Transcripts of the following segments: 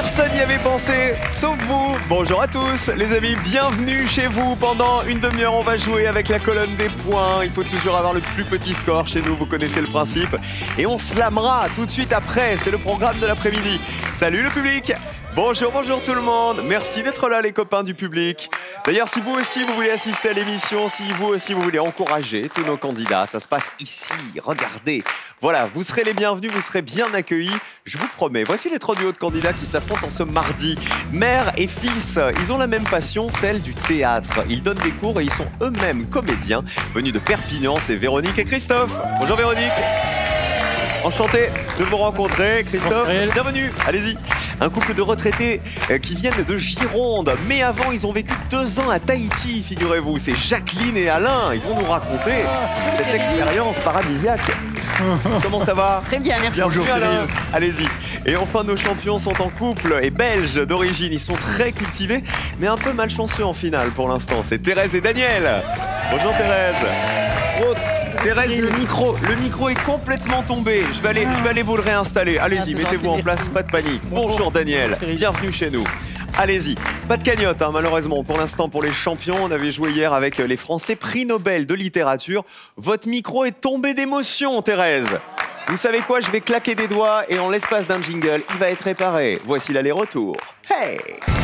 Personne n'y avait pensé, sauf vous. Bonjour à tous, les amis, bienvenue chez vous. Pendant une demi-heure, on va jouer avec la colonne des points. Il faut toujours avoir le plus petit score chez nous, vous connaissez le principe. Et on slamera tout de suite après, c'est le programme de l'après-midi. Salut le public. Bonjour, bonjour tout le monde. Merci d'être là les copains du public. D'ailleurs, si vous aussi vous voulez assister à l'émission, si vous aussi vous voulez encourager tous nos candidats, ça se passe ici, regardez. Voilà, vous serez les bienvenus, vous serez bien accueillis, je vous promets. Voici les 3 duos de candidats qui s'affrontent en ce mardi. Mère et fils, ils ont la même passion, celle du théâtre. Ils donnent des cours et ils sont eux-mêmes comédiens. Venus de Perpignan, c'est Véronique et Christophe. Bonjour Véronique. Enchanté de vous rencontrer, Christophe. Bienvenue, allez-y. Un couple de retraités qui viennent de Gironde. Mais avant, ils ont vécu 2 ans à Tahiti, figurez-vous. C'est Jacqueline et Alain. Ils vont nous raconter cette expérience paradisiaque. Comment ça va? Très bien, merci. Bonjour Alain. Allez-y. Et enfin, nos champions sont en couple et belges d'origine. Ils sont très cultivés, mais un peu malchanceux en finale pour l'instant. C'est Thérèse et Daniel. Bonjour Thérèse. Oh, Thérèse, le micro est complètement tombé. Je vais aller vous le réinstaller. Allez-y, mettez-vous en place, pas de panique. Bonjour Daniel, bienvenue chez nous. Allez-y, pas de cagnotte malheureusement pour l'instant pour les champions. On avait joué hier avec les Français prix Nobel de littérature. Votre micro est tombé d'émotion Thérèse. Vous savez quoi, je vais claquer des doigts et en l'espace d'un jingle, il va être réparé. Voici l'aller-retour. Hey!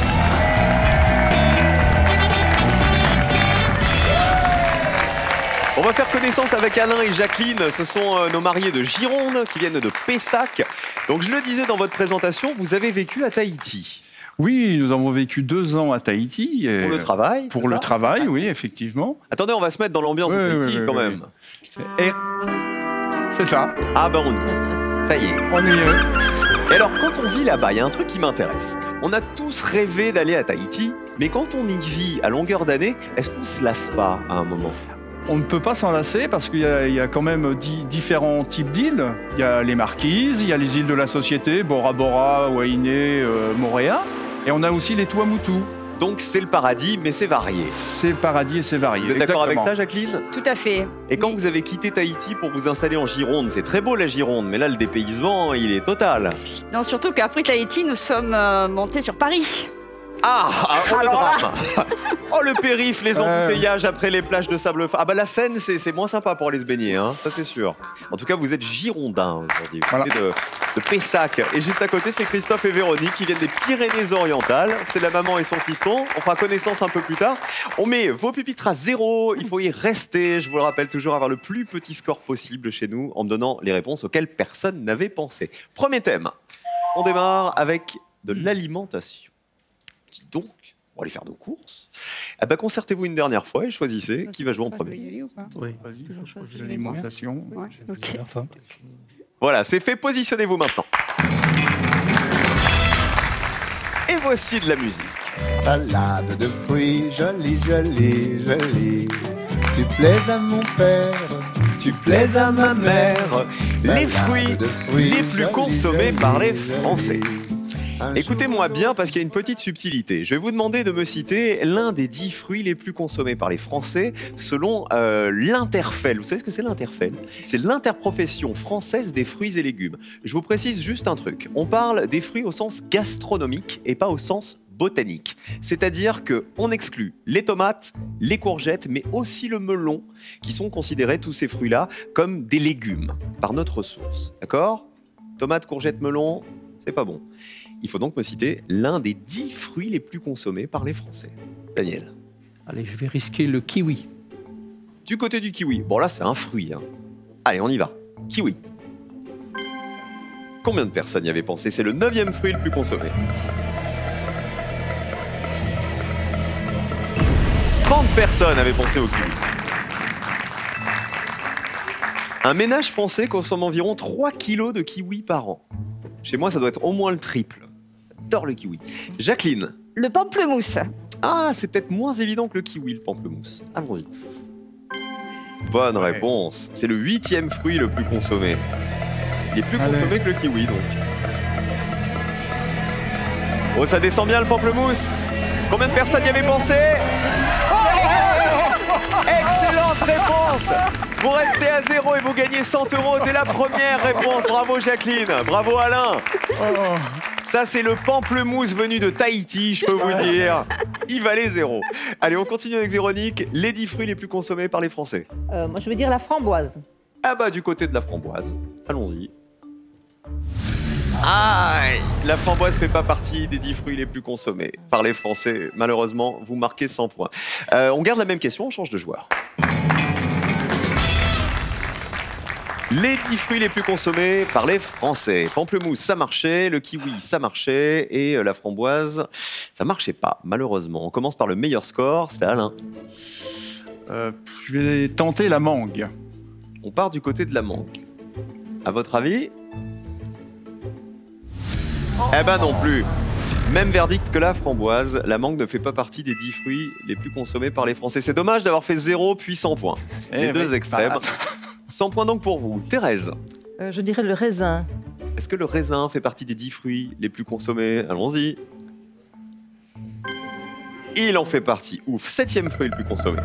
On va faire connaissance avec Alain et Jacqueline. Ce sont nos mariés de Gironde qui viennent de Pessac. Donc je le disais dans votre présentation, vous avez vécu à Tahiti. Oui, nous avons vécu 2 ans à Tahiti. Pour le travail? Pour le travail, oui, effectivement. Attendez, on va se mettre dans l'ambiance de Tahiti quand même. Et c'est ça. Ah ben on y est. Ça y est. On y est. Et alors quand on vit là-bas, il y a un truc qui m'intéresse. On a tous rêvé d'aller à Tahiti, mais quand on y vit à longueur d'année, est-ce qu'on se lasse pas à un moment? On ne peut pas s'en lasser parce qu'il y a quand même différents types d'îles. Il y a les Marquises, il y a les îles de la Société, Bora Bora, Wainé, Moorea. Et on a aussi les Tuamotu. Donc c'est le paradis, mais c'est varié. C'est paradis et c'est varié. Vous êtes d'accord avec ça, Jacqueline? Tout à fait. Et quand vous avez quitté Tahiti pour vous installer en Gironde, c'est très beau la Gironde, mais là le dépaysement, il est total. Non, surtout qu'après Tahiti, nous sommes montés sur Paris. Ah, oh le Alors là. drame. Oh le périph', les embouteillages après les plages de sable fin. Ah bah la Seine, c'est moins sympa pour aller se baigner, hein, ça c'est sûr. En tout cas, vous êtes girondins aujourd'hui, vous venez de Pessac. Et juste à côté, c'est Christophe et Véronique qui viennent des Pyrénées-Orientales. C'est la maman et son fiston. On fera connaissance un peu plus tard. On met vos pupitres à 0, il faut y rester. Je vous le rappelle toujours, avoir le plus petit score possible chez nous en me donnant les réponses auxquelles personne n'avait pensé. Premier thème, on démarre avec de l'alimentation. Dis donc, on va aller faire nos courses. Eh ben, concertez-vous une dernière fois et choisissez qui va jouer en premier. Oui, vas-y, je l'alimentation. Ouais, okay. Voilà, c'est fait, positionnez-vous maintenant. Et voici de la musique. Salade de fruits, jolie, jolie, jolie. Tu plais à mon père, tu plais à ma mère. Les fruits les plus consommés par les Français. Écoutez-moi bien parce qu'il y a une petite subtilité. Je vais vous demander de me citer l'un des 10 fruits les plus consommés par les Français selon l'Interfel. Vous savez ce que c'est l'Interfel? C'est l'interprofession française des fruits et légumes. Je vous précise juste un truc. On parle des fruits au sens gastronomique et pas au sens botanique. C'est-à-dire qu'on exclut les tomates, les courgettes, mais aussi le melon, qui sont considérés, tous ces fruits-là, comme des légumes par notre source. D'accord? Tomates, courgettes, melon, c'est pas bon. Il faut donc me citer l'un des 10 fruits les plus consommés par les Français. Daniel. Allez, je vais risquer le kiwi. Du côté du kiwi. Bon, là, c'est un fruit. Hein. Allez, on y va. Kiwi. Combien de personnes y avaient pensé? C'est le 9e fruit le plus consommé. 30 personnes avaient pensé au kiwi. Un ménage français consomme environ 3 kilos de kiwi par an. Chez moi, ça doit être au moins le triple. J'adore le kiwi. Jacqueline. Le pamplemousse. Ah, c'est peut-être moins évident que le kiwi, le pamplemousse. Allons-y. Bonne réponse. C'est le 8e fruit le plus consommé. Il est plus consommé que le kiwi, donc. Oh, ça descend bien le pamplemousse. Combien de personnes y avaient pensé? Excellente réponse. Vous restez à 0 et vous gagnez 100 € dès la première réponse. Bravo Jacqueline, bravo Alain. Ça, c'est le pamplemousse venu de Tahiti, je peux vous dire. Il valait 0. Allez, on continue avec Véronique. Les 10 fruits les plus consommés par les Français. Moi, je veux dire la framboise. Ah bah, du côté de la framboise. Allons-y. Aïe! La framboise fait pas partie des 10 fruits les plus consommés par les Français. Malheureusement, vous marquez 100 points. On garde la même question, on change de joueur. Les 10 fruits les plus consommés par les Français. Pamplemousse, ça marchait. Le kiwi, ça marchait. Et la framboise, ça marchait pas, malheureusement. On commence par le meilleur score, c'était Alain. Je vais tenter la mangue. On part du côté de la mangue. À votre avis? Eh ben non plus. Même verdict que la framboise, la mangue ne fait pas partie des 10 fruits les plus consommés par les Français. C'est dommage d'avoir fait 0 puis 100 points. Les deux extrêmes. 100 points donc pour vous. Thérèse, Je dirais le raisin. est-ce que le raisin fait partie des 10 fruits les plus consommés? Allons-y. Il en fait partie. Ouf, 7e fruit le plus consommé.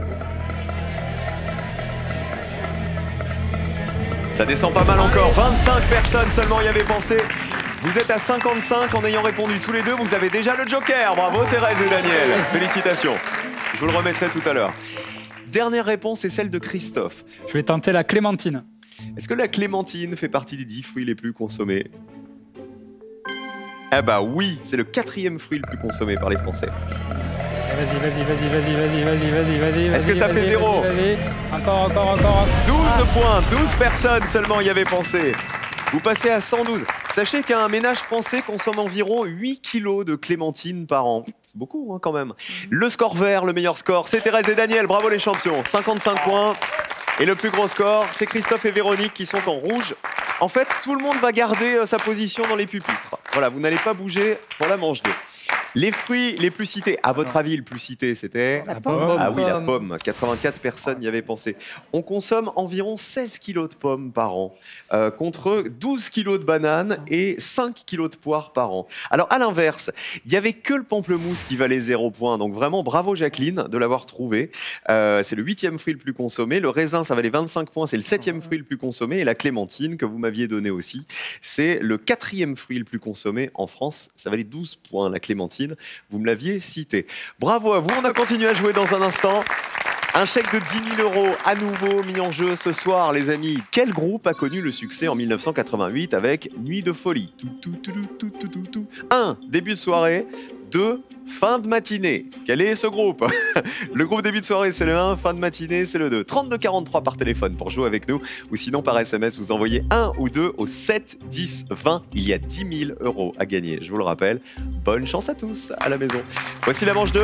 Ça descend pas mal encore. 25 personnes seulement y avaient pensé. Vous êtes à 55 en ayant répondu tous les deux. Vous avez déjà le joker. Bravo Thérèse et Daniel. Félicitations. Je vous le remettrai tout à l'heure. Dernière réponse est celle de Christophe. Je vais tenter la clémentine. Est-ce que la clémentine fait partie des 10 fruits les plus consommés? Ah bah oui, c'est le 4e fruit le plus consommé par les Français. Vas-y. Est-ce que ça fait 0? Encore. 12 points, 12 personnes seulement y avaient pensé. Vous passez à 112. Sachez qu'un ménage français consomme environ 8 kilos de clémentine par an. C'est beaucoup quand même. Le score vert, le meilleur score, c'est Thérèse et Daniel. Bravo les champions, 55 points. Et le plus gros score, c'est Christophe et Véronique qui sont en rouge. En fait, tout le monde va garder sa position dans les pupitres. Voilà, vous n'allez pas bouger pour la manche 2. Les fruits les plus cités, à votre avis, le plus cité, c'était La pomme. Ah oui, la pomme. 84 personnes y avaient pensé. On consomme environ 16 kilos de pommes par an, contre 12 kilos de bananes et 5 kilos de poires par an. Alors, à l'inverse, il n'y avait que le pamplemousse qui valait 0 points. Donc, vraiment, bravo Jacqueline de l'avoir trouvé. C'est le 8e fruit le plus consommé. Le raisin, ça valait 25 points. C'est le 7e fruit le plus consommé. Et la clémentine, que vous m'aviez donné aussi, c'est le 4e fruit le plus consommé en France. Ça valait 12 points, la clémentine. Vous me l'aviez cité. Bravo à vous. On a continué à jouer dans un instant. Un chèque de 10 000 € à nouveau mis en jeu ce soir, les amis. Quel groupe a connu le succès en 1988 avec Nuit de folie? 1. Début de soirée. 2. Fin de matinée. Quel est ce groupe? Le groupe début de soirée, c'est le 1. Fin de matinée, c'est le 2. 32-43 par téléphone pour jouer avec nous. Ou sinon, par SMS, vous envoyez 1 ou 2 au 7 10 20. Il y a 10 000 € à gagner. Je vous le rappelle. Bonne chance à tous à la maison. Voici la manche 2.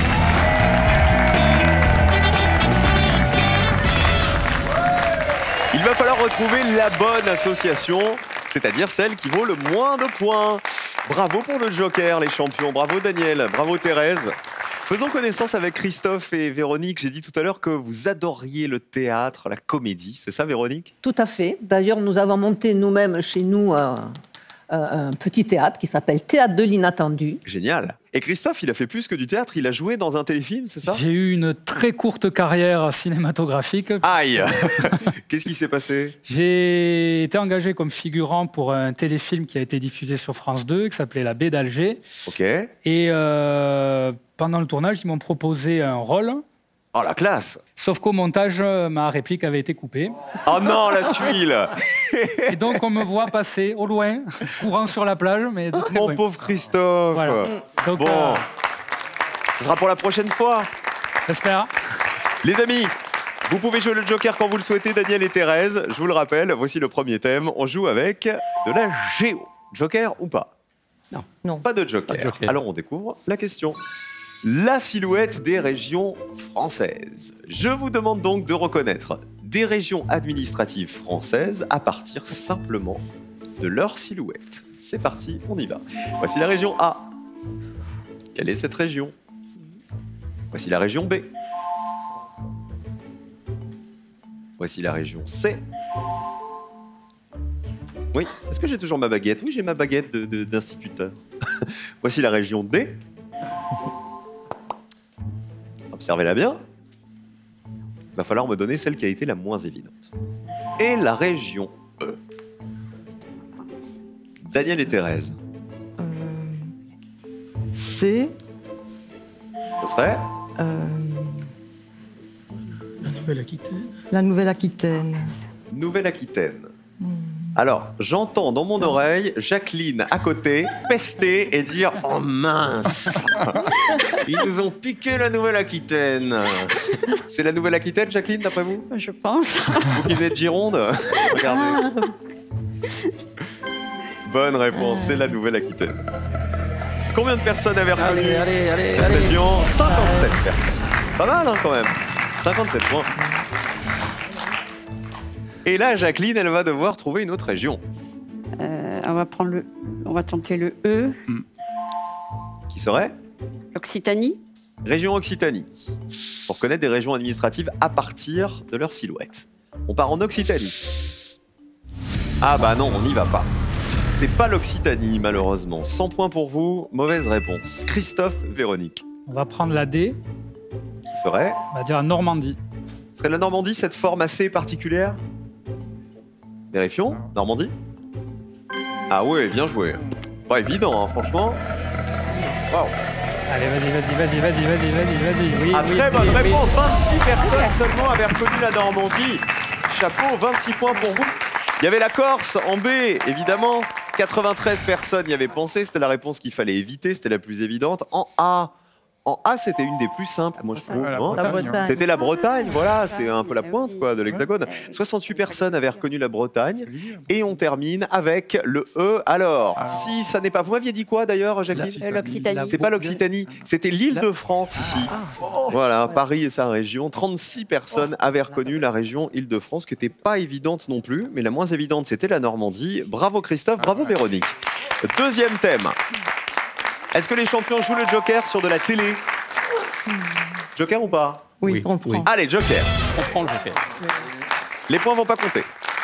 Il va falloir retrouver la bonne association, c'est-à-dire celle qui vaut le moins de points. Bravo pour le joker, les champions. Bravo Daniel, bravo Thérèse. Faisons connaissance avec Christophe et Véronique. J'ai dit tout à l'heure que vous adoriez le théâtre, la comédie. C'est ça, Véronique? Tout à fait. D'ailleurs, nous avons monté nous-mêmes chez nous un petit théâtre qui s'appelle Théâtre de l'Inattendu. Génial. Et Christophe, il a fait plus que du théâtre. Il a joué dans un téléfilm, c'est ça? J'ai eu une très courte carrière cinématographique. Aïe. Qu'est-ce qui s'est passé? J'ai été engagé comme figurant pour un téléfilm qui a été diffusé sur France 2, qui s'appelait La Baie d'Alger. Ok. Et pendant le tournage, ils m'ont proposé un rôle. Oh, la classe. Sauf qu'au montage, ma réplique avait été coupée. Oh non, la tuile. Et donc, on me voit passer au loin, courant sur la plage, mais de très Mon loin. pauvre Christophe. Voilà. Donc, Bon, ce sera pour la prochaine fois. j'espère. Les amis, vous pouvez jouer le joker quand vous le souhaitez, Daniel et Thérèse. Je vous le rappelle, voici le premier thème. On joue avec de la géo. Joker ou pas? Non. Pas de joker. Pas de joker. Alors on découvre la question. La silhouette des régions françaises. Je vous demande donc de reconnaître des régions administratives françaises à partir simplement de leur silhouette. C'est parti, on y va. Voici la région A. Quelle est cette région? Voici la région B. Voici la région C. Oui, est-ce que j'ai toujours ma baguette? Oui, j'ai ma baguette d'instituteur. Voici la région D. Observez-la bien. Il va falloir me donner celle qui a été la moins évidente. Et la région E. Daniel et Thérèse. C'est Ce serait La Nouvelle-Aquitaine. la Nouvelle-Aquitaine. Nouvelle-Aquitaine. Alors, j'entends dans mon oreille Jacqueline à côté pester et dire « Oh mince, ils nous ont piqué la Nouvelle-Aquitaine ». C'est la Nouvelle-Aquitaine, Jacqueline, d'après vous? Je pense. Vous qui venez de Gironde? Regardez. Bonne réponse, c'est la Nouvelle-Aquitaine. Combien de personnes avaient reconnu Allez. cette région? 57 personnes. Pas mal, hein, quand même. 57 points. Et là, Jacqueline, elle va devoir trouver une autre région. On va tenter le E. Qui serait? L'Occitanie. Région Occitanie. Pour connaître des régions administratives à partir de leur silhouette. On part en Occitanie. Ah bah non, on n'y va pas. C'est pas l'Occitanie, malheureusement. 100 points pour vous, mauvaise réponse. Christophe, Véronique. On va prendre la D, Qui serait? on va dire Normandie. Ce serait la Normandie, cette forme assez particulière? Vérifions. Normandie? Ah ouais, bien joué. Pas évident, hein, franchement. Waouh. Allez, vas-y. Oui, Très bonne réponse. 26 personnes seulement avaient reconnu la Normandie. Chapeau, 26 points pour vous. Il y avait la Corse en B, évidemment. 93 personnes y avaient pensé. C'était la réponse qu'il fallait éviter. C'était la plus évidente. En A, c'était une des plus simples, moi je trouve. La non Bretagne. C'était la Bretagne, voilà, c'est un peu la pointe quoi, de l'Hexagone. 68 personnes avaient reconnu la Bretagne. Et on termine avec le E. Alors, si ça n'est pas... Vous m'aviez dit quoi d'ailleurs, Jacqueline? L'Occitanie. C'est pas l'Occitanie, c'était l'Île-de-France ici. Voilà, Paris et sa région. 36 personnes avaient reconnu la région Île-de-France, qui n'était pas évidente non plus, mais la moins évidente, c'était la Normandie. Bravo Christophe, bravo Véronique. Deuxième thème. Est-ce que les champions jouent le Joker sur de la télé? Joker ou pas? Oui, Oui, on prend. oui. Allez, Joker. On prend le Joker. Les points vont pas compter.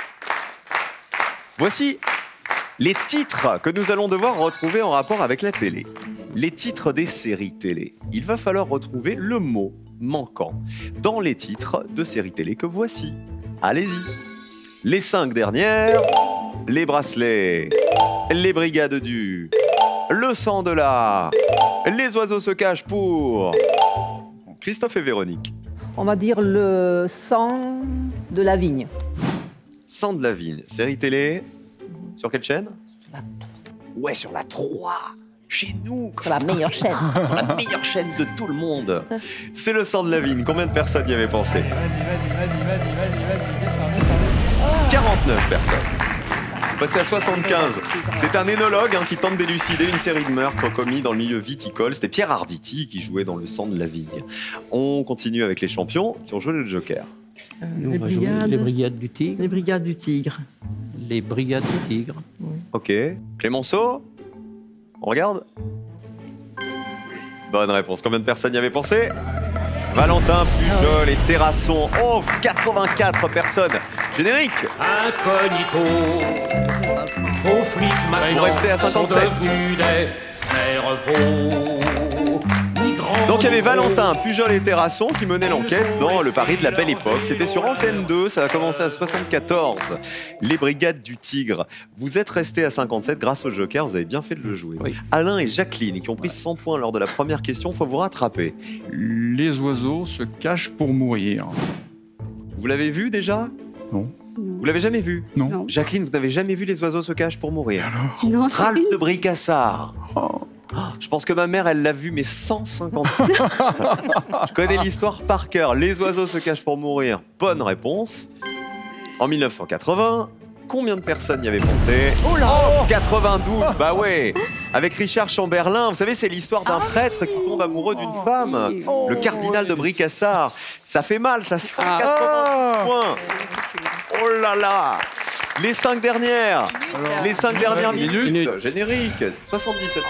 Voici les titres que nous allons devoir retrouver en rapport avec la télé. Les titres des séries télé. Il va falloir retrouver le mot manquant dans les titres de séries télé que voici. Allez-y. Les 5 dernières, les bracelets, les brigades du, le sang de la, les oiseaux se cachent pour Christophe et Véronique. On va dire le sang de la vigne. Sang de la vigne, série télé, sur quelle chaîne? Ouais, sur la 3, chez nous, C'est la meilleure chaîne. sur la meilleure chaîne de tout le monde. C'est le sang de la vigne, combien de personnes y avaient pensé? Vas-y, descends. 49 personnes. Passé à 75. C'est un énologue qui tente d'élucider une série de meurtres commis dans le milieu viticole. C'était Pierre Arditi qui jouait dans le sang de la vigne. On continue avec les champions qui ont joué le Joker. Nous, Les on va jouer brigades. les brigades du Tigre. Les brigades du Tigre. Les brigades du Tigre. Ok. Clémenceau? On regarde? Bonne réponse. Combien de personnes y avaient pensé? Valentin, Pujol et Terrasson. Oh, 84 personnes. Générique. Incognito, vos flics maintenant restez à 57. sont devenus des cerveaux. Donc il y avait Valentin, Pujol et Terrasson qui menaient l'enquête dans le Paris de la Belle Époque. C'était sur Antenne 2, ça a commencé à 74. Les Brigades du Tigre. Vous êtes restés à 57 grâce au Joker, vous avez bien fait de le jouer. Oui. Alain et Jacqueline qui ont pris 100 points lors de la première question, faut vous rattraper. Les oiseaux se cachent pour mourir. Vous l'avez vu déjà? Non. Vous l'avez jamais vu? Non. Non. Jacqueline, vous n'avez jamais vu Les oiseaux se cachent pour mourir? Non, c'est Ralph de Bricassard. Je pense que ma mère, elle l'a vu, mais 150 fois. Je connais l'histoire par cœur. Les oiseaux se cachent pour mourir. Bonne réponse. En 1980, combien de personnes y avaient pensé? Oh 92, bah ouais. Avec Richard Chamberlain, vous savez, c'est l'histoire d'un prêtre qui tombe amoureux d'une femme. Le cardinal de Bricassard. Ça fait mal, ça 190 points. Oh là là. Les 5 dernières. Les 5 dernières minutes. Générique. 77.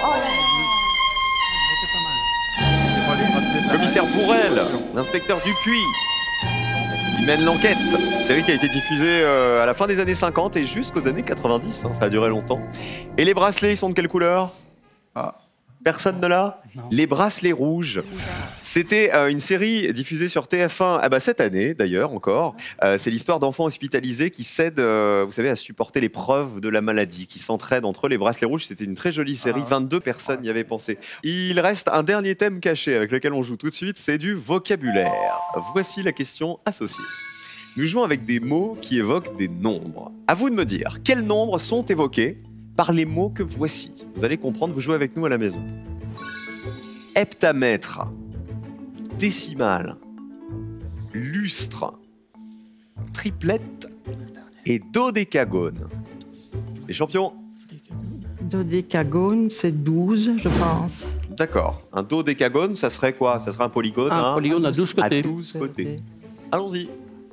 Commissaire Bourrel, l'inspecteur Dupuis, qui mène l'enquête. Série qui a été diffusée à la fin des années 50 et jusqu'aux années 90. Ça a duré longtemps. Et les bracelets, ils sont de quelle couleur? Personne ne l'a? Les Bracelets Rouges. C'était une série diffusée sur TF1 cette année, d'ailleurs, encore. C'est l'histoire d'enfants hospitalisés qui s'aident, vous savez, à supporter l'épreuve de la maladie, qui s'entraident entre eux. Les Bracelets Rouges, c'était une très jolie série. 22 personnes y avaient pensé. Il reste un dernier thème caché avec lequel on joue tout de suite, c'est du vocabulaire. Voici la question associée. Nous jouons avec des mots qui évoquent des nombres. À vous de me dire, quels nombres sont évoqués par les mots que voici? Vous allez comprendre, vous jouez avec nous à la maison. Heptamètre, décimale, lustre, triplette et dodécagone. Les champions? Dodécagone, c'est 12, je pense. D'accord. Un dodécagone, ça serait quoi? Ça serait un polygone. Un polygone à 12 côtés. À 12 côtés. Allons-y.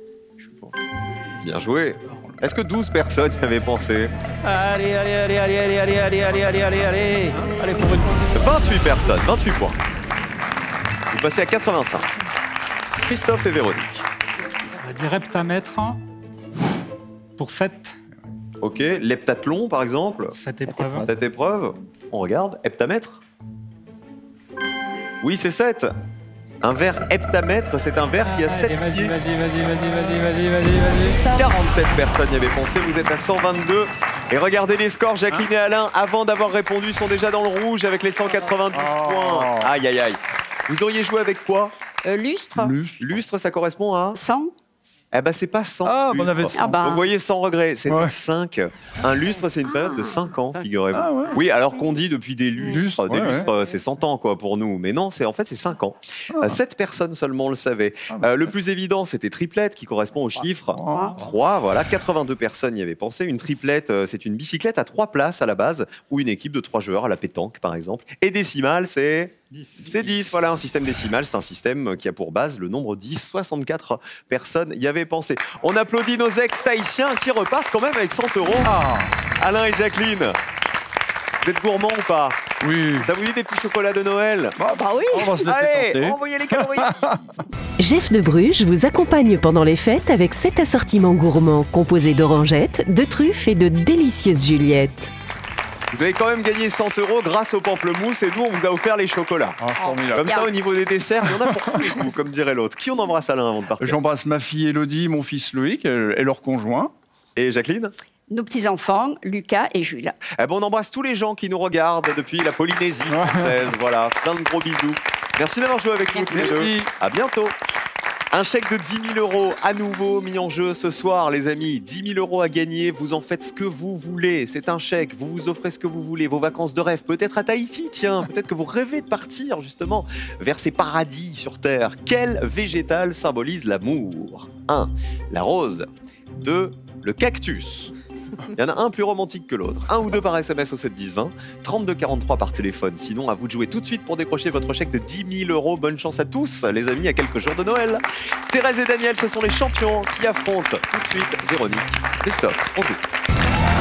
Bien joué. Est-ce que 12 personnes y avaient pensé? Allez, allez, allez, allez, allez, allez, allez, allez, allez, allez, allez. Allez, pour une... 28 personnes, 28 points. Vous passez à 85. Christophe et Véronique. On va dire heptamètre pour 7. Ok, l'heptathlon par exemple. Cette épreuve. Cette épreuve, on regarde, heptamètre. Oui, c'est 7. Un verre heptamètre, c'est un verre qui a 7 pieds. Vas-y. 47 personnes y avaient pensé, vous êtes à 122. Et regardez les scores, Jacqueline et Alain, avant d'avoir répondu, sont déjà dans le rouge avec les 192 points. Aïe, aïe, aïe. Vous auriez joué avec quoi? Lustre. Lustre, ça correspond à 100. Eh ben, c'est pas 100. Ah, lustres. on avait 100. Vous voyez, sans regret, c'est 5. Un lustre, c'est une période de 5 ans, figurez-vous. Ah, ouais. Oui, alors qu'on dit depuis des lustres, Des lustres, c'est 100 ans quoi, pour nous. Mais non, en fait, c'est 5 ans. 7 personnes seulement le savaient. Le plus évident, c'était triplette, qui correspond au chiffre 3. Voilà, 82 personnes y avaient pensé. Une triplette, c'est une bicyclette à 3 places à la base, ou une équipe de 3 joueurs à la pétanque, par exemple. Et décimale, c'est... 10. C'est 10, voilà, un système décimal, c'est un système qui a pour base le nombre 10. 64 personnes y avaient pensé. On applaudit nos ex-tahitiens qui repartent quand même avec 100 €. Alain et Jacqueline, vous êtes gourmands ou pas? Oui. Ça vous dit des petits chocolats de Noël? Bah oui. On va se laisser Allez, tenter. envoyez les calories. Jeff de Bruges vous accompagne pendant les fêtes avec 7 assortiments gourmands composés d'orangettes, de truffes et de délicieuses juliettes. Vous avez quand même gagné 100 € grâce au pamplemousse et nous, on vous a offert les chocolats. Formidable. Comme ça, au niveau des desserts, il y en a pour tous les goûts, comme dirait l'autre. Qui on embrasse, Alain, avant de partir? J'embrasse ma fille Élodie, mon fils Loïc et leur conjoint. Et Jacqueline? Nos petits-enfants, Lucas et Jules. Eh ben, on embrasse tous les gens qui nous regardent depuis la Polynésie française. Voilà, plein de gros bisous. Merci d'avoir joué avec nous tous les deux. Merci. À bientôt. Un chèque de 10 000 € à nouveau mis en jeu ce soir, les amis. 10 000 € à gagner, vous en faites ce que vous voulez. C'est un chèque, vous vous offrez ce que vous voulez, vos vacances de rêve. Peut-être à Tahiti, tiens, peut-être que vous rêvez de partir justement vers ces paradis sur Terre. Quel végétal symbolise l'amour? 1. La rose. 2. Le cactus. Il y en a un plus romantique que l'autre. 1 ou 2 par SMS au 7 10 20. 32 43 par téléphone. Sinon, à vous de jouer tout de suite pour décrocher votre chèque de 10 000 €. Bonne chance à tous, les amis, à quelques jours de Noël. Thérèse et Daniel, ce sont les champions qui affrontent tout de suite Véronique. Christophe, on joue.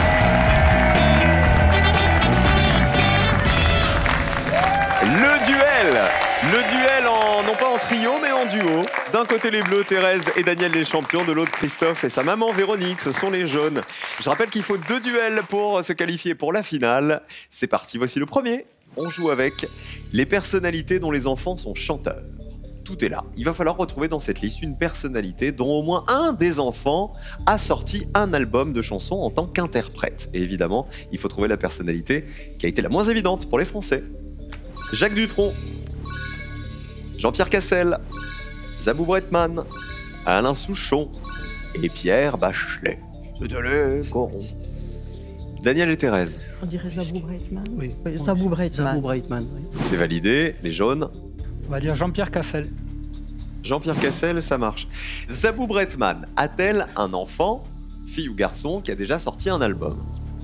Le duel non pas en trio mais en duo. D'un côté les bleus, Thérèse et Daniel les champions, de l'autre Christophe et sa maman Véronique, ce sont les jaunes. Je rappelle qu'il faut 2 duels pour se qualifier pour la finale. C'est parti, voici le premier. On joue avec les personnalités dont les enfants sont chanteurs. Tout est là. Il va falloir retrouver dans cette liste une personnalité dont au moins un des enfants a sorti un album de chansons en tant qu'interprète. Et évidemment, il faut trouver la personnalité qui a été la moins évidente pour les Français. Jacques Dutronc, Jean-Pierre Cassel, Zabou Bretman, Alain Souchon et Pierre Bachelet. C'était les corons. Daniel et Thérèse. On dirait Zabou Bretman. Oui. Zabou Bretman. Zabou Bretman, oui. C'est validé, les jaunes. On va dire Jean-Pierre Cassel. Jean-Pierre Cassel, ça marche. Zabou Bretman a-t-elle un enfant, fille ou garçon, qui a déjà sorti un album?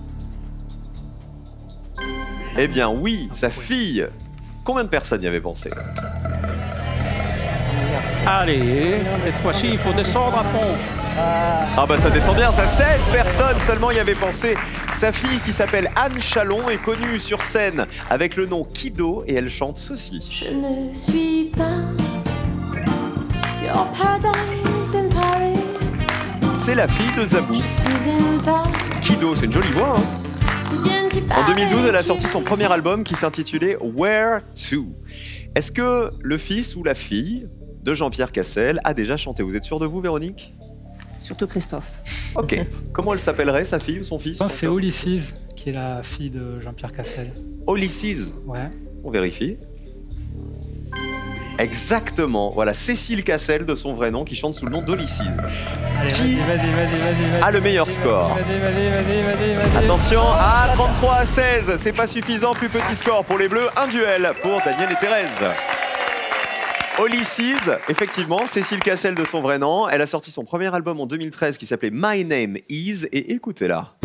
Eh bien oui, sa fille. Combien de personnes y avaient pensé? Allez, cette fois-ci, il faut descendre à fond. Ah bah ça descend bien, ça 16 personnes seulement y avaient pensé. Sa fille qui s'appelle Anne Chalon est connue sur scène avec le nom Kido et elle chante ceci. Je ne suis pas your paradise in Paris. C'est la fille de Zabou. Je suis une vague. Kido, c'est une jolie voix, hein. En 2012, elle a sorti son premier album qui s'intitulait Where To. Est-ce que le fils ou la fille de Jean-Pierre Cassel a déjà chanté? Vous êtes sûr de vous, Véronique? Surtout Christophe. Ok. Comment elle s'appellerait, sa fille ou son fils? Je pense que c'est Ulysses qui est la fille de Jean-Pierre Cassel. Ulysses? Ouais. On vérifie. Exactement. Voilà, Cécile Cassel de son vrai nom qui chante sous le nom d'Ulysses. Allez, Qui vas-y. a le meilleur score? Vas-y. Attention, 33 à 16, c'est pas suffisant, plus petit score pour les Bleus, un duel pour Daniel et Thérèse. Ulysses, effectivement, Cécile Cassel de son vrai nom, elle a sorti son premier album en 2013 qui s'appelait My Name Is, et écoutez-la.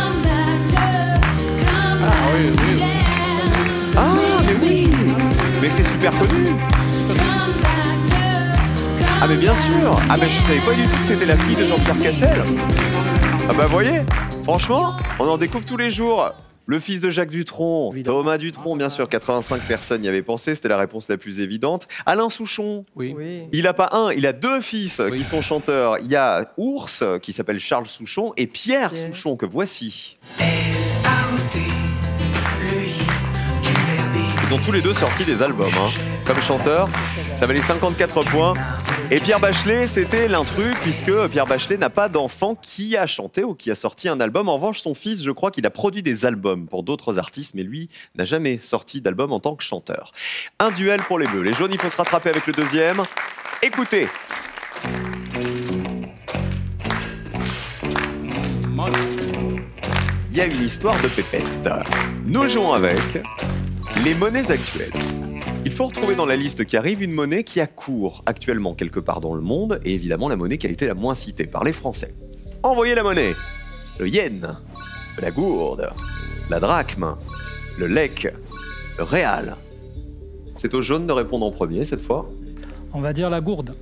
Ah, mais oui! Mais c'est super connu! Ah mais bien sûr! Ah mais je savais pas du tout que c'était la fille de Jean-Pierre Cassel! Ah bah voyez, franchement, on en découvre tous les jours. Le fils de Jacques Dutronc, Thomas Dutronc, bien sûr, 85 personnes y avaient pensé, c'était la réponse la plus évidente. Alain Souchon, il a pas un, il a deux fils qui sont chanteurs. Il y a Ours, qui s'appelle Charles Souchon, et Pierre Souchon, que voici. Ils ont tous les deux sorti des albums, hein. Comme chanteurs, ça valait 54 points. Et Pierre Bachelet, c'était l'intrus, puisque Pierre Bachelet n'a pas d'enfant qui a chanté ou qui a sorti un album. En revanche, son fils, je crois qu'il a produit des albums pour d'autres artistes, mais lui n'a jamais sorti d'album en tant que chanteur. Un duel pour les Bleus. Les jaunes, il faut se rattraper avec le deuxième. Écoutez. Il y a une histoire de pépette. Nous jouons avec les monnaies actuelles. Il faut retrouver dans la liste qui arrive une monnaie qui a cours actuellement quelque part dans le monde, et évidemment la monnaie qui a été la moins citée par les Français. Envoyez la monnaie. Le yen, la gourde, la drachme, le lek, le réal. C'est aux jaunes de répondre en premier cette fois. On va dire la gourde.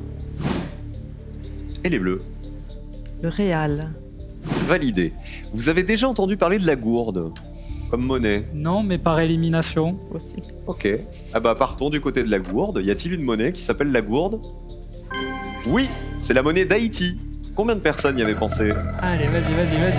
Et les bleus? Le réal. Validé. Vous avez déjà entendu parler de la gourde comme monnaie? Non, mais par élimination. Ok. Ah bah partons du côté de la gourde. Y a-t-il une monnaie qui s'appelle la gourde? Oui, c'est la monnaie d'Haïti. Combien de personnes y avaient pensé? Allez, vas-y.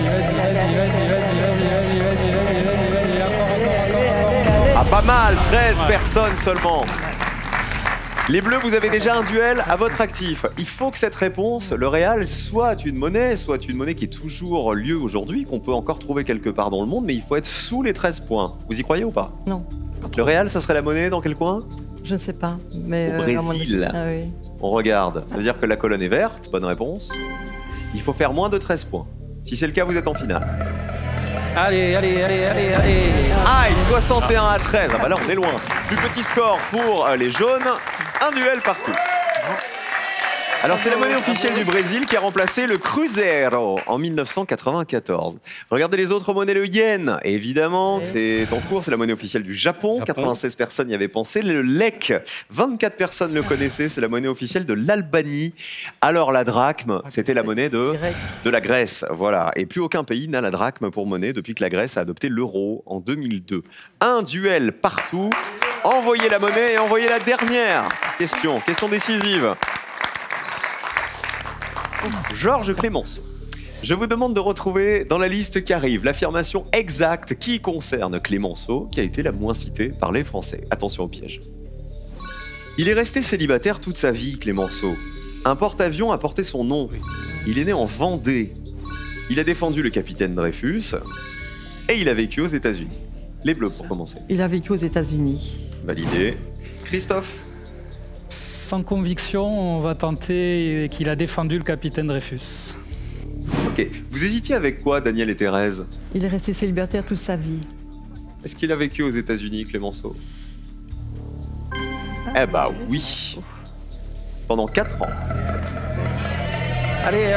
Ah pas mal, 13 personnes seulement. Les Bleus, vous avez déjà un duel à votre actif. Il faut que cette réponse, le réal, soit une monnaie qui est toujours lieu aujourd'hui, qu'on peut encore trouver quelque part dans le monde, mais il faut être sous les 13 points. Vous y croyez ou pas? Non. Le réal, ça serait la monnaie dans quel coin? Je ne sais pas. Mais au Brésil. Ah oui. On regarde. Ça veut dire que la colonne est verte. Bonne réponse. Il faut faire moins de 13 points. Si c'est le cas, vous êtes en finale. Allez. Aïe, 61 à 13. Ah bah là, on est loin. Plus petit score pour les jaunes. Un duel partout. Alors, c'est la monnaie officielle du Brésil qui a remplacé le Cruzeiro en 1994. Regardez les autres monnaies, le yen, évidemment, c'est en cours, c'est la monnaie officielle du Japon. 96 personnes y avaient pensé. Le lek, 24 personnes le connaissaient, c'est la monnaie officielle de l'Albanie. Alors, la drachme, c'était la monnaie de la Grèce. Voilà. Et plus aucun pays n'a la drachme pour monnaie depuis que la Grèce a adopté l'euro en 2002. Un duel partout. Envoyez la monnaie et envoyez la dernière question. Question décisive. Georges Clémenceau, je vous demande de retrouver dans la liste qui arrive l'affirmation exacte qui concerne Clémenceau, qui a été la moins citée par les Français. Attention au piège. Il est resté célibataire toute sa vie, Clémenceau. Un porte-avions a porté son nom. Il est né en Vendée. Il a défendu le capitaine Dreyfus et il a vécu aux États-Unis. Les Bleus pour commencer. Il a vécu aux États-Unis. Validé. Christophe? Sans conviction, on va tenter qu'il a défendu le capitaine Dreyfus. Ok. Vous hésitiez avec quoi, Daniel et Thérèse? Il est resté célibataire toute sa vie. Est-ce qu'il a vécu aux États-Unis, Clémenceau? Eh bah oui. Pendant 4 ans. Allez.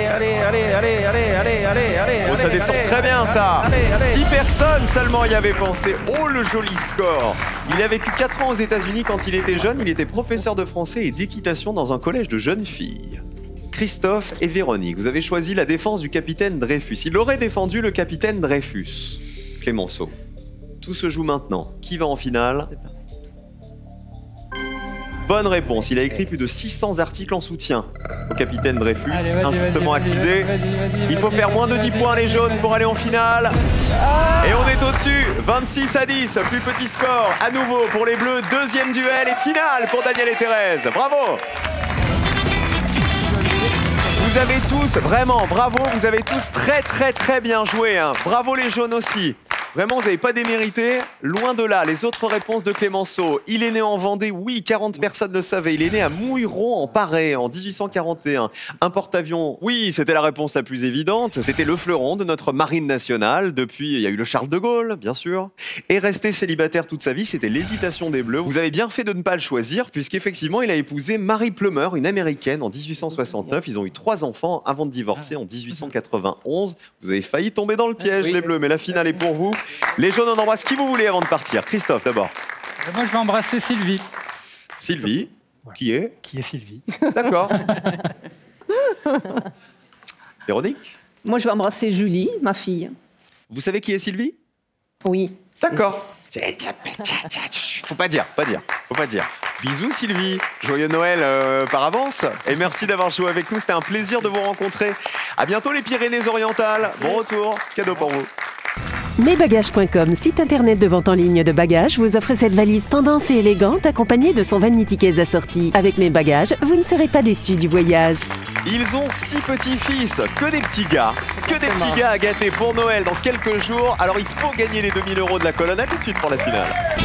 Oh, ça descend très bien, ça. 10 personnes seulement y avaient pensé. Oh, le joli score. Il a vécu 4 ans aux États-Unis quand il était jeune. Il était professeur de français et d'équitation dans un collège de jeunes filles. Christophe et Véronique, vous avez choisi la défense du capitaine Dreyfus. Il aurait défendu le capitaine Dreyfus, Clémenceau. Tout se joue maintenant. Qui va en finale? Bonne réponse. Il a écrit plus de 600 articles en soutien au capitaine Dreyfus, injustement accusé. Il faut faire moins de 10 points les jaunes pour aller en finale. Ah, Et on est au-dessus, 26-10, plus petit score à nouveau pour les Bleus, deuxième duel et finale pour Daniel et Thérèse. Bravo! Vous avez tous, vraiment, bravo, vous avez tous très bien joué. Hein. Bravo les jaunes aussi. Vraiment, vous n'avez pas démérité. Loin de là, les autres réponses de Clémenceau. Il est né en Vendée, oui, 40 personnes le savaient. Il est né à Mouilleron, en Paray, en 1841. Un porte-avions, oui, c'était la réponse la plus évidente. C'était le fleuron de notre marine nationale. Depuis, il y a eu le Charles de Gaulle, bien sûr. Et resté célibataire toute sa vie, c'était l'hésitation des Bleus. Vous avez bien fait de ne pas le choisir, puisqu'effectivement, il a épousé Marie Plummer, une américaine, en 1869. Ils ont eu 3 enfants avant de divorcer en 1891. Vous avez failli tomber dans le piège, les Bleus, mais la finale est pour vous. Les jaunes, on embrasse qui vous voulez avant de partir. Christophe, d'abord. Moi, je vais embrasser Sylvie. Sylvie, qui est Sylvie. D'accord. Véronique? Moi, je vais embrasser Julie, ma fille. Vous savez qui est Sylvie? Oui. D'accord. Faut pas dire. Bisous Sylvie, joyeux Noël par avance et merci d'avoir joué avec nous, c'était un plaisir de vous rencontrer. À bientôt les Pyrénées-Orientales, bon retour, cadeau pour vous. Mesbagages.com, site internet de vente en ligne de bagages, vous offre cette valise tendance et élégante accompagnée de son vanity case assorti. Avec Mes Bagages, vous ne serez pas déçus du voyage. Ils ont 6 petits-fils, que des petits gars à gâter pour Noël dans quelques jours. Alors il faut gagner les 2000 € de la colonne, à tout de suite pour la finale.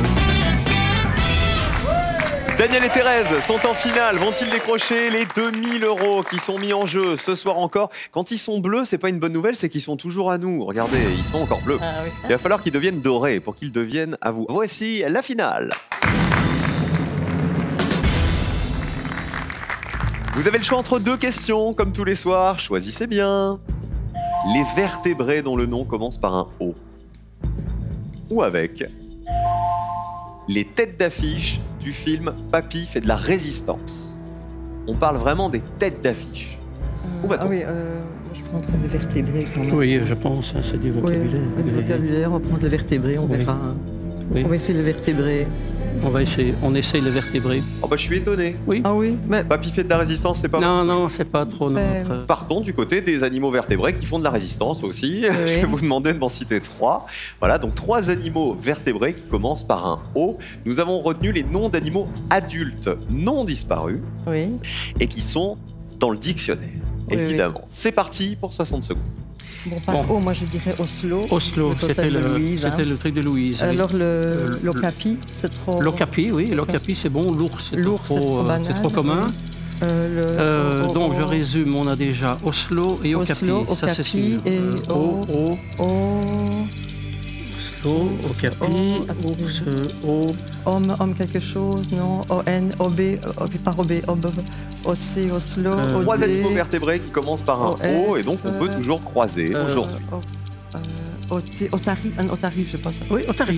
Daniel et Thérèse sont en finale. Vont-ils décrocher les 2000 € qui sont mis en jeu ce soir encore? Quand ils sont bleus, c'est pas une bonne nouvelle, c'est qu'ils sont toujours à nous. Regardez, ils sont encore bleus. Ah oui. Il va falloir qu'ils deviennent dorés pour qu'ils deviennent à vous. Voici la finale. Vous avez le choix entre 2 questions, comme tous les soirs. Choisissez bien. Les vertébrés dont le nom commence par un O. Ou avec les têtes d'affiche du film Papy fait de la résistance. On parle vraiment des têtes d'affiche. Où va-t-on? Ah oui, je prends les vertébrés quand même. Oui, je pense, hein, c'est du vocabulaire. Oui, du vocabulaire, on va prendre les vertébrés, on verra. Oui. On va essayer les vertébrés. On essaye les vertébrés. Oh bah je suis étonné. Oui. Ah oui, mais... Papy fait de la résistance, c'est pas Non, non, c'est pas trop notre... Partons du côté des animaux vertébrés qui font de la résistance aussi. Oui. Je vais vous demander de m'en citer 3. Voilà, donc 3 animaux vertébrés qui commencent par un O. Nous avons retenu les noms d'animaux adultes non disparus et qui sont dans le dictionnaire, évidemment. C'est parti pour 60 secondes. Bon, par O, moi je dirais Oslo. Oslo, c'était le truc de Louise. Alors l'okapi, c'est trop... L'okapi, oui, l'okapi c'est bon. L'ours, c'est trop commun. Donc je résume, on a déjà Oslo et Okapi. Ça c'est sûr. Et Okapi, ours, homme quelque chose, non? O-N, O-B, par O-B, O-C, Oslo, O-D. 3 animaux vertébrés qui commencent par un O et donc on peut toujours croiser aujourd'hui. Otari, un otari, je sais pas ça. Oui, otari,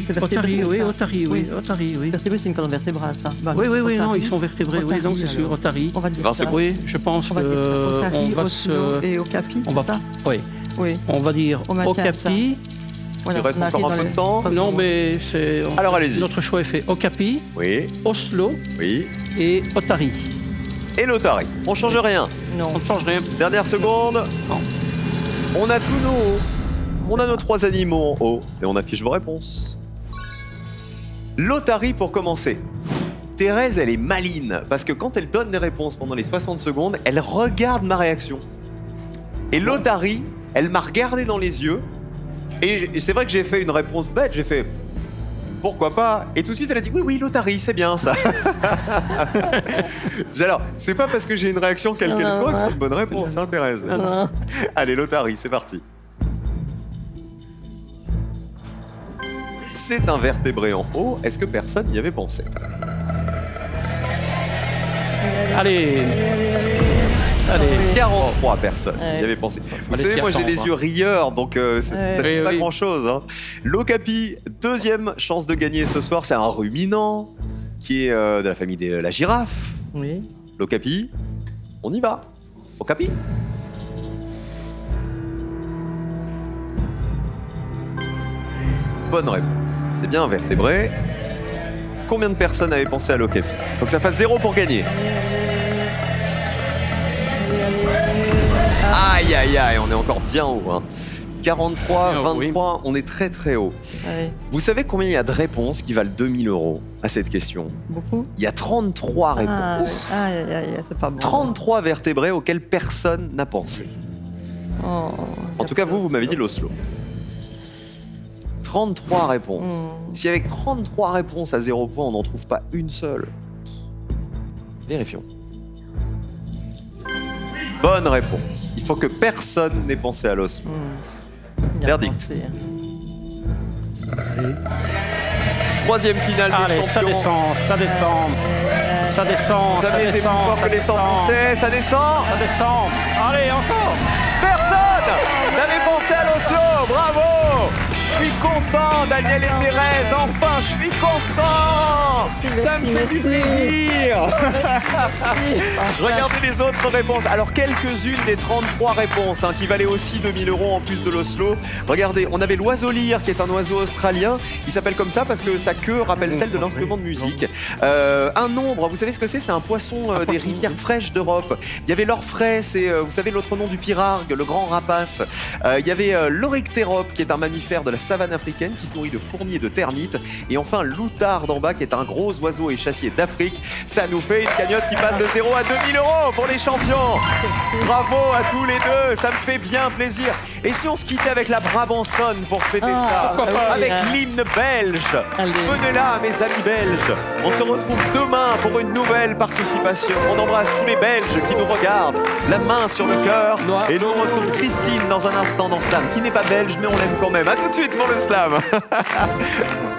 oui. Vertébré, c'est une colonne vertébrale, ça. Oui, non, ils sont vertébrés, oui, donc c'est sûr, otari. On va dire ça. Oui, je pense qu'on va Oslo et Okapi, oui. On va dire Okapi. Il reste encore un peu de temps. Non, mais c'est... Alors allez-y. Notre choix est fait. Okapi, Oslo et Otari. Et l'Otari. On change rien. Non. On ne change rien. Dernière seconde. Non. On a tous nos O. On a nos 3 animaux en haut et on affiche vos réponses. L'Otari pour commencer. Thérèse, elle est maline parce que quand elle donne des réponses pendant les 60 secondes, elle regarde ma réaction. Et l'Otari, elle m'a regardé dans les yeux et c'est vrai que j'ai fait une réponse bête, j'ai fait pourquoi pas, et tout de suite elle a dit oui, l'Otari, c'est bien ça. Alors, c'est pas parce que j'ai une réaction quelle qu'elle soit que c'est une bonne réponse, hein, Thérèse. Allez, l'Otari, c'est parti. C'est un vertébré en haut. Est-ce que personne n'y avait pensé? Allez. 43 personnes y avaient pensé. Vous savez, moi j'ai les yeux rieurs, donc ça ne dit pas grand-chose. Hein. L'Okapi, 2e chance de gagner ce soir, c'est un ruminant qui est de la famille de la girafe. Oui. L'Okapi, on y va. Okapi. Bonne réponse. C'est bien un vertébré. Combien de personnes avaient pensé à l'Okapi? Faut que ça fasse 0 pour gagner. Aïe, on est encore bien haut. Hein. 43, Oh, 23, oui. on est très très haut. Ouais. Vous savez combien il y a de réponses qui valent 2000 € à cette question? Beaucoup. Il y a 33 réponses. Ah, ouais. Aïe, aïe, aïe, c'est pas bon. 33 vertébrés auxquels personne n'a pensé. Oh, En tout cas, vous m'avez dit l'Oslo. 33 réponses. Si avec 33 réponses à 0 point, on n'en trouve pas une seule. Vérifions. Bonne réponse. Il faut que personne n'ait pensé à l'Oslo. Verdict. Troisième finale des Allez, champions. ça descend, ça descend. Ça descend, Vous ça avez été plus descend. fort ça que les 100 descend. Français. Ça descend. Ça descend. Allez, encore. Personne n'avait pensé à l'Oslo. Bravo. Je suis content, Daniel et Thérèse. Enfin, je suis content. Ça me fait du plaisir. Regardez les autres réponses. Alors, quelques-unes des 33 réponses qui valaient aussi 2000 € en plus de l'Oslo. Regardez, on avait l'oiseau lyre, qui est un oiseau australien. Il s'appelle comme ça parce que sa queue rappelle celle de l'instrument de musique. Un nombre, vous savez ce que c'est? C'est un poisson des rivières fraîches d'Europe. Il y avait l'orfraie, c'est, vous savez, l'autre nom du pirargue, le grand rapace. Il y avait l'oryctérope, qui est un mammifère de la savane africaine qui se nourrit de fourmis et de termites. Et enfin, l'outarde en bas, qui est un gros oiseau échassier d'Afrique. Ça nous fait une cagnotte qui passe de 0 à 2000 € pour les champions. Bravo à tous les deux, ça me fait bien plaisir. Et si on se quittait avec la Brabançonne pour fêter ça, avec l'hymne belge? Venez là, mes amis belges. On se retrouve demain pour une nouvelle participation. On embrasse tous les Belges qui nous regardent, la main sur le cœur. Et nous on retrouve Christine dans un instant dans Slam, qui n'est pas belge, mais on l'aime quand même. À tout de suite pour le Slam.